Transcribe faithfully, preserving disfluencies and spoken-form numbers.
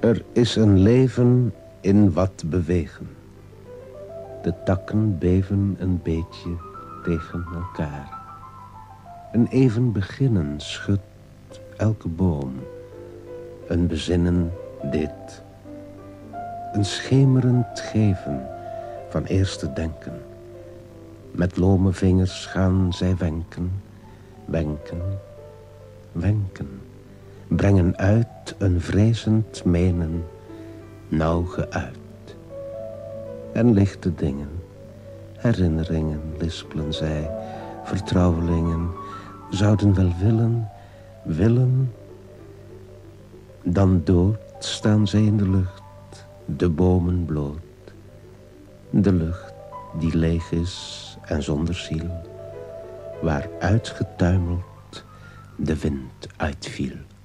Er is een leven in wat bewegen. De takken beven een beetje tegen elkaar. Een even beginnen schudt elke boom. Een bezinnen dit. Een schemerend geven van eerste denken. Met lome vingers gaan zij wenken, wenken, wenken. Brengen uit een vrezend menen, nauw geuit. En lichte dingen, herinneringen lispelen zij. Vertrouwelingen zouden wel willen, willen. Dan dood staan zij in de lucht, de bomen bloot. De lucht die leeg is en zonder ziel, waar uitgetuimeld de wind uitviel.